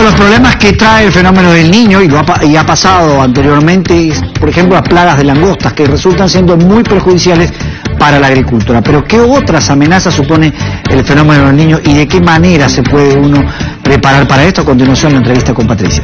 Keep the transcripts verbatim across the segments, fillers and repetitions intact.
los problemas que trae el fenómeno del Niño, y, lo ha, y ha pasado anteriormente, es, por ejemplo, las plagas de langostas, que resultan siendo muy perjudiciales para la agricultura. Pero ¿qué otras amenazas supone el fenómeno del Niño y de qué manera se puede uno preparar para esto? A continuación, la entrevista con Patricia.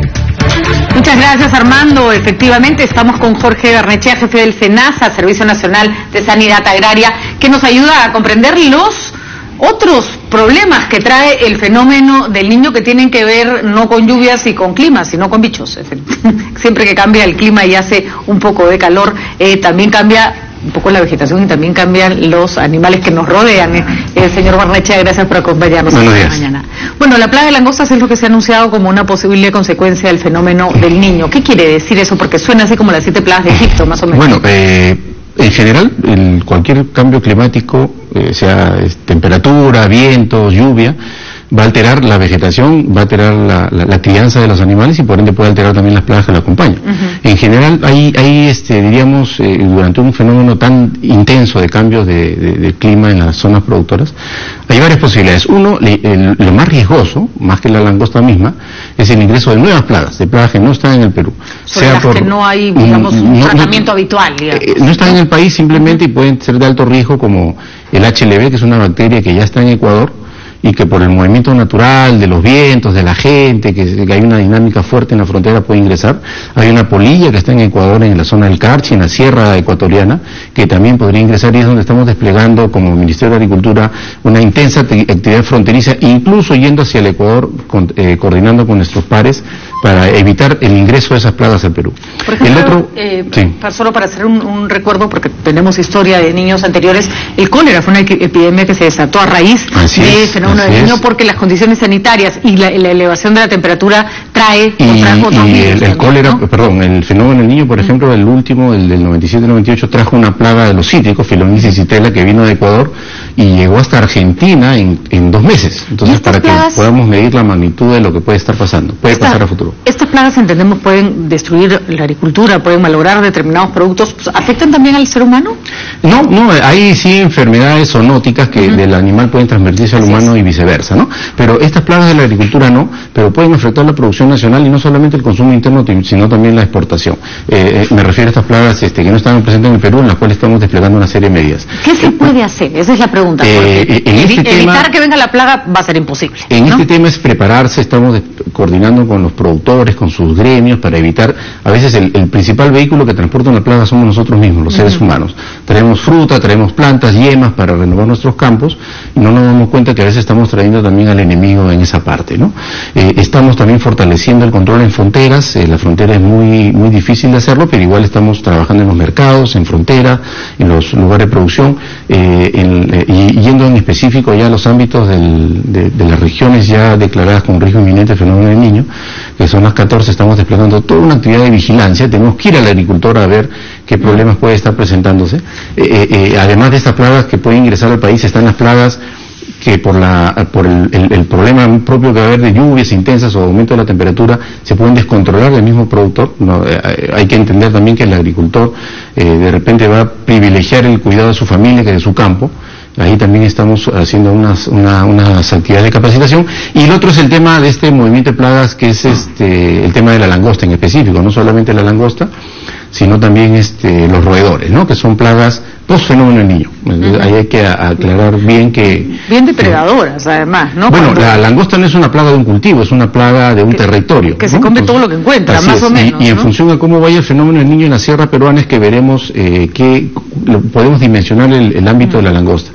Muchas gracias, Armando. Efectivamente, estamos con Jorge Barnechea, jefe del SENASA, Servicio Nacional de Sanidad Agraria, que nos ayuda a comprender los otros problemas que trae el fenómeno del Niño, que tienen que ver no con lluvias y con clima, sino con bichos. Siempre que cambia el clima y hace un poco de calor, eh, también cambia un poco la vegetación y también cambian los animales que nos rodean. Eh, señor Barnechea, gracias por acompañarnos esta mañana. Bueno, la plaga de langostas es lo que se ha anunciado como una posible consecuencia del fenómeno del Niño. ¿Qué quiere decir eso? Porque suena así como las siete plagas de Egipto, más o menos. Bueno, eh, en general, el, cualquier cambio climático, eh, sea es, temperatura, viento, lluvia, va a alterar la vegetación, va a alterar la, la, la crianza de los animales y por ende puede alterar también las plagas que la acompañan. Uh-huh. En general, hay, hay este, diríamos, eh, durante un fenómeno tan intenso de cambios de, de, de clima en las zonas productoras, hay varias posibilidades. Uno, le, el, lo más riesgoso, más que la langosta misma, es el ingreso de nuevas plagas, de plagas que no están en el Perú. Sobre sea las por, que no hay, digamos, un no, tratamiento no, habitual. Digamos. Eh, no están en el país simplemente, uh-huh, y pueden ser de alto riesgo, como el H L V, que es una bacteria que ya está en Ecuador, y que por el movimiento natural de los vientos, de la gente, que, que hay una dinámica fuerte en la frontera, puede ingresar. Hay una polilla que está en Ecuador, en la zona del Carchi, en la sierra ecuatoriana, que también podría ingresar, y es donde estamos desplegando como Ministerio de Agricultura una intensa actividad fronteriza, incluso yendo hacia el Ecuador, con, eh, coordinando con nuestros pares, para evitar el ingreso de esas plagas al Perú. Por ejemplo, el otro, eh, sí. Solo para hacer un, un recuerdo, porque tenemos historia de niños anteriores, el cólera fue una epidemia que se desató a raíz Así de es. fenómeno del Niño, porque las condiciones sanitarias y la, la elevación de la temperatura trae y, trajo otros y virus, el, el cólera, ¿no? Perdón, el fenómeno del Niño, por ejemplo, el último, el del noventa y siete noventa y ocho, trajo una plaga de los cítricos, Philomyces citella, que vino de Ecuador y llegó hasta Argentina en, en dos meses. Entonces, para plagas, que podamos medir la magnitud de lo que puede estar pasando, puede esta, pasar a futuro. Estas plagas, entendemos, pueden destruir la agricultura, pueden malograr determinados productos. Pues, ¿afectan también al ser humano? No, no, hay sí enfermedades zoonóticas que uh-huh. del animal pueden transmitirse al humano y viceversa, ¿no? Pero estas plagas de la agricultura no, pero pueden afectar la producción nacional y no solamente el consumo interno, sino también la exportación. Eh, me refiero a estas plagas este, que no estaban presentes en el Perú, en las cuales estamos desplegando una serie de medidas. ¿Qué se puede hacer? Esa es la pregunta. Eh, en este evitar tema, que venga la plaga va a ser imposible. En ¿no? este tema es prepararse, estamos coordinando con los productores, con sus gremios, para evitar, a veces el, el principal vehículo que transporta una plaga somos nosotros mismos, los uh-huh. seres humanos. Traemos fruta, traemos plantas, yemas para renovar nuestros campos, y no nos damos cuenta que a veces estamos trayendo también al enemigo en esa parte, ¿no? Eh, estamos también fortaleciendo el control en fronteras, eh, la frontera es muy muy difícil de hacerlo, pero igual estamos trabajando en los mercados, en frontera, en los lugares de producción, eh, en, eh, y yendo en específico ya a los ámbitos del, de, de las regiones ya declaradas con riesgo inminente del fenómeno del Niño, que son las catorce, estamos desplegando toda una actividad de vigilancia, tenemos que ir al agricultor a ver qué problemas puede estar presentándose. Eh, eh, además de estas plagas que pueden ingresar al país, están las plagas que por la por el, el, el problema propio que va a haber de lluvias intensas o aumento de la temperatura se pueden descontrolar del mismo productor. No, eh, hay que entender también que el agricultor eh, de repente va a privilegiar el cuidado de su familia que de su campo. Ahí también estamos haciendo unas, una, unas actividades de capacitación. Y el otro es el tema de este movimiento de plagas, que es este el tema de la langosta en específico, no solamente la langosta, sino también este los roedores, ¿no? Que son plagas post fenómeno del Niño. Uh-huh. Ahí hay que aclarar bien que... Bien depredadoras, que, además, ¿no? Bueno, Cuando... la langosta no es una plaga de un cultivo, es una plaga de un que, territorio. Que ¿no? se come Entonces, todo lo que encuentra, más es. o menos. Y, y en ¿no? función de cómo vaya el fenómeno del Niño en la sierra peruana es que veremos eh, que lo, podemos dimensionar el, el ámbito uh-huh. de la langosta.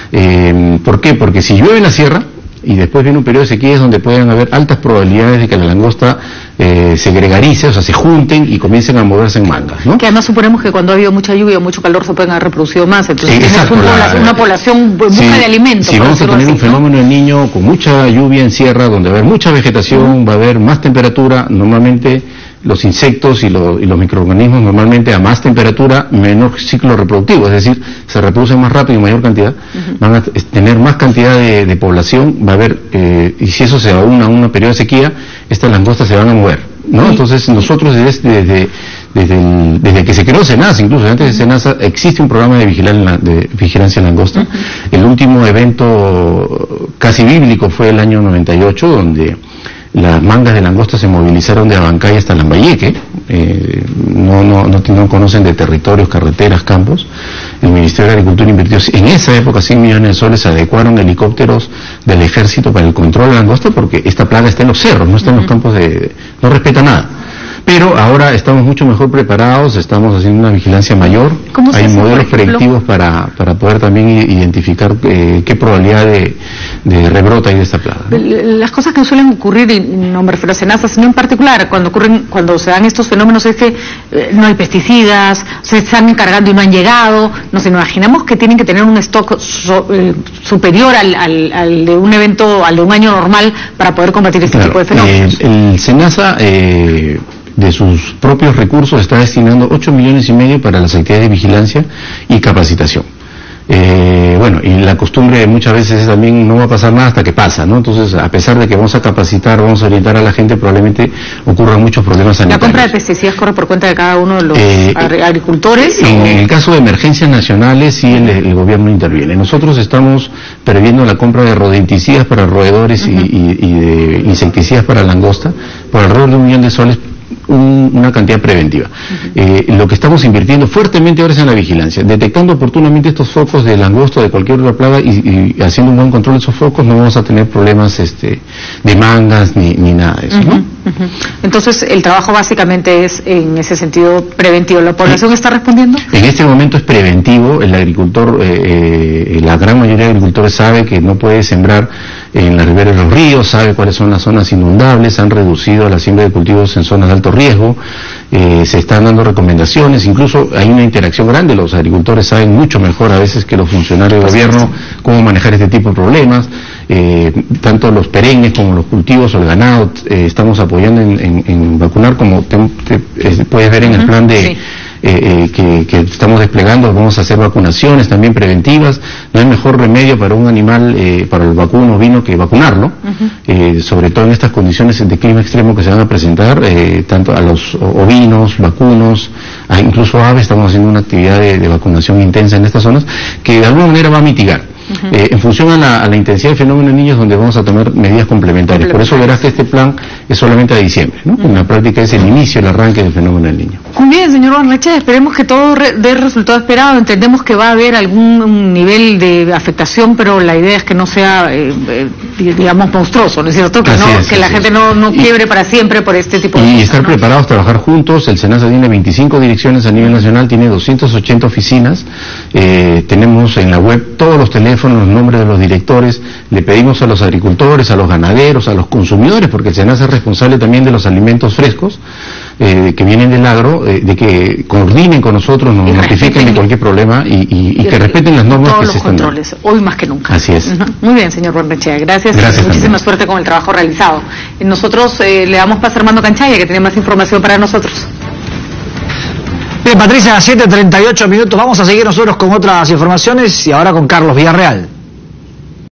Eh, ¿Por qué? Porque si llueve en la sierra y después viene un periodo de sequía, es donde pueden haber altas probabilidades de que la langosta eh, se gregarice, o sea, se junten y comiencen a moverse en mangas, ¿no? Que además suponemos que cuando ha habido mucha lluvia o mucho calor se pueden haber reproducido más, entonces sí, exacto, una, la, población, una población busca si, de alimentos. Si vamos a tener así, un fenómeno del Niño con mucha lluvia en sierra, donde va a haber mucha vegetación, uh-huh. va a haber más temperatura, normalmente los insectos y, lo, y los microorganismos normalmente a más temperatura, menor ciclo reproductivo, es decir, se reproducen más rápido y mayor cantidad, uh-huh. van a tener más cantidad de, de población, va a haber, eh, y si eso se aúna a un periodo de sequía, estas langostas se van a mover, ¿no? ¿Sí? Entonces nosotros desde, desde, desde, el, desde que se creó SENASA, incluso antes de SENASA, existe un programa de, vigilar, de vigilancia en langosta. Uh-huh. El último evento casi bíblico fue el año noventa y ocho, donde las mangas de langosta se movilizaron de Abancay hasta Lambayeque, eh, no, no, no, no conocen de territorios, carreteras, campos. El Ministerio de Agricultura invirtió en esa época cien millones de soles, se adecuaron helicópteros del ejército para el control de la langosta, porque esta plaga está en los cerros, no está en los campos de... no respeta nada. Pero ahora estamos mucho mejor preparados, estamos haciendo una vigilancia mayor, hay modelos predictivos para, para poder también identificar eh, qué probabilidad de, de rebrota hay de esta plaga, ¿no? Las cosas que suelen ocurrir, y no me refiero a Senasa, sino en particular, cuando ocurren, cuando se dan estos fenómenos, es que eh, no hay pesticidas, se están encargando y no han llegado. Nos imaginamos que tienen que tener un stock so, eh, superior al, al, al de un evento, al de un año normal, para poder combatir este claro, tipo de fenómenos. Eh, el Senasa... Eh, de sus propios recursos está destinando ocho millones y medio para las actividades de vigilancia y capacitación. Eh, bueno, y la costumbre muchas veces es también no va a pasar nada hasta que pasa, ¿no? Entonces, a pesar de que vamos a capacitar, vamos a orientar a la gente, probablemente ocurran muchos problemas sanitarios. ¿La compra de pesticidas corre por cuenta de cada uno de los eh, agricultores? En o... el caso de emergencias nacionales, sí, el, el gobierno interviene. Nosotros estamos previendo la compra de rodenticidas para roedores uh-huh. y, y, y de insecticidas para langosta por alrededor de un millón de soles, Un, una cantidad preventiva. Uh-huh. Eh, lo que estamos invirtiendo fuertemente ahora es en la vigilancia, detectando oportunamente estos focos de langosta o de cualquier otra plaga y, y haciendo un buen control de esos focos, no vamos a tener problemas este, de mangas ni, ni nada de eso, uh-huh. ¿no? Uh-huh. Entonces, el trabajo básicamente es en ese sentido preventivo. ¿La población está respondiendo? En este momento es preventivo. El agricultor, eh, eh, la gran mayoría de agricultores sabe que no puede sembrar en las riberas de los ríos, sabe cuáles son las zonas inundables, han reducido la siembra de cultivos en zonas de alto riesgo, eh, se están dando recomendaciones, incluso hay una interacción grande, los agricultores saben mucho mejor a veces que los funcionarios de gobierno cómo manejar este tipo de problemas, eh, tanto los perennes como los cultivos o el ganado, eh, estamos apoyando en, en, en vacunar, como te, te, eh, puedes ver en uh-huh, el plan de... Sí. Eh, eh, que, que estamos desplegando, vamos a hacer vacunaciones también preventivas. No hay mejor remedio para un animal, eh, para el vacuno ovino, que vacunarlo, uh-huh. eh, sobre todo en estas condiciones de clima extremo que se van a presentar, eh, tanto a los ovinos, vacunos, a incluso aves. Estamos haciendo una actividad de, de vacunación intensa en estas zonas que de alguna manera va a mitigar. Uh-huh. Eh, en función a la, a la intensidad del fenómeno en niños, donde vamos a tomar medidas complementarias. Por eso verás que este plan es solamente a diciembre, ¿no? Uh-huh. En la práctica es el inicio, el arranque del fenómeno del niño. Muy bien, señor Barnechea, esperemos que todo re, dé el resultado esperado. Entendemos que va a haber algún nivel de afectación, pero la idea es que no sea, eh, eh, digamos, monstruoso, ¿no es cierto? Que, no, es, que la gente no, no quiebre y, para siempre por este tipo de y cosas. Y estar ¿no? preparados, trabajar juntos. El Senasa tiene veinticinco direcciones a nivel nacional, tiene doscientas ochenta oficinas. Eh, tenemos en la web todos los teléfonos, los nombres de los directores. Le pedimos a los agricultores, a los ganaderos, a los consumidores, porque el Senasa es responsable también de los alimentos frescos eh, que vienen del agro, eh, de que coordinen con nosotros, nos notifiquen de cualquier problema y, y, y que respeten las normas que se están dando. Todos los controles, hoy más que nunca. Así es. Uh-huh. Muy bien, señor Barnechea, gracias, gracias y muchísima también. suerte con el trabajo realizado. Nosotros eh, le damos paso a Armando Canchaya, que tiene más información para nosotros. Bien, Patricia, a siete treinta y ocho minutos, vamos a seguir nosotros con otras informaciones y ahora con Carlos Villarreal.